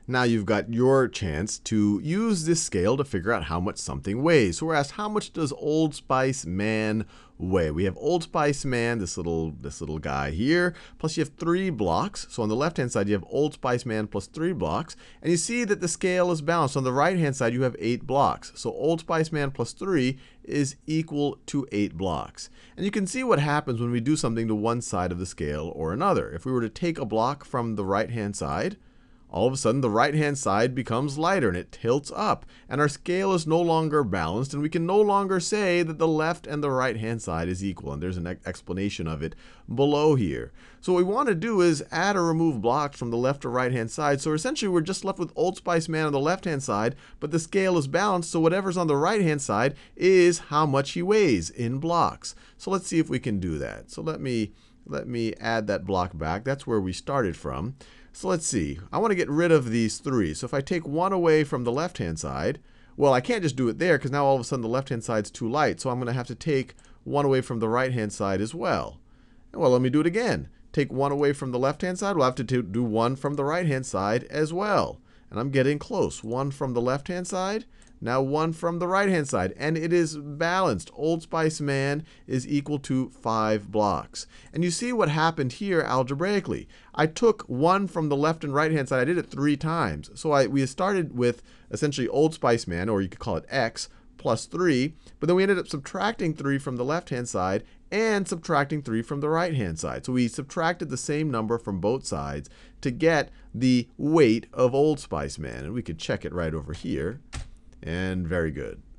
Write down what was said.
Now you've got your chance to use this scale to figure out how much something weighs. So we're asked, how much does Old Spice Man weigh? We have Old Spice Man, this little guy here, plus you have 3 blocks. So on the left-hand side, you have Old Spice Man plus 3 blocks. And you see that the scale is balanced. On the right-hand side, you have 8 blocks. So Old Spice Man plus 3 is equal to 8 blocks. And you can see what happens when we do something to one side of the scale or another. If we were to take a block from the right-hand side, all of a sudden the right-hand side becomes lighter and it tilts up. And our scale is no longer balanced, and we can no longer say that the left and the right-hand side is equal. And there's an explanation of it below here. So what we want to do is add or remove blocks from the left or right-hand side. So essentially we're just left with Old Spice Man on the left-hand side, but the scale is balanced, so whatever's on the right-hand side is how much he weighs in blocks. So let's see if we can do that. So let me add that block back. That's where we started from. So let's see. I want to get rid of these 3. So if I take 1 away from the left-hand side, well, I can't just do it there because now all of a sudden the left-hand side's too light. So I'm going to have to take 1 away from the right-hand side as well. Well, let me do it again. Take 1 away from the left-hand side. We'll have to do 1 from the right-hand side as well. And I'm getting close. 1 from the left-hand side. Now 1 from the right-hand side. And it is balanced. Old Spice Man is equal to 5 blocks. And you see what happened here algebraically. I took 1 from the left and right-hand side. I did it 3 times. So we started with essentially Old Spice Man, or you could call it X, plus 3. But then we ended up subtracting 3 from the left-hand side and subtracting 3 from the right-hand side. So we subtracted the same number from both sides to get the weight of Old Spice Man. And we could check it right over here. And very good.